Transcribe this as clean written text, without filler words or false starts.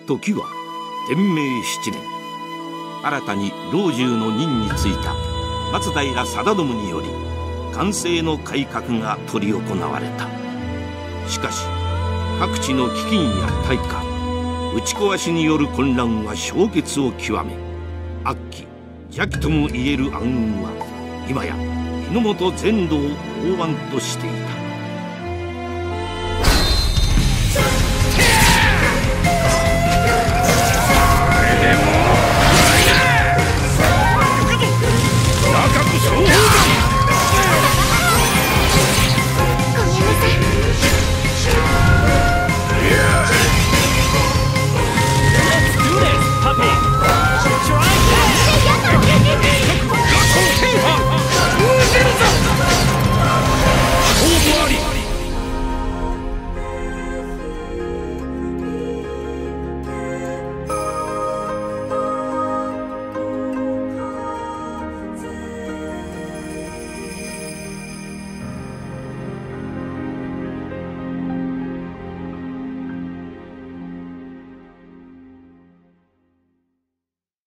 時は天明7年、新たに老中の任に就いた松平定信により寛政の改革が執り行われた。しかし各地の飢饉や大火、打ち壊しによる混乱は氷結を極め、悪鬼邪気ともいえる暗雲は今や日の本全土を覆わんとしていた。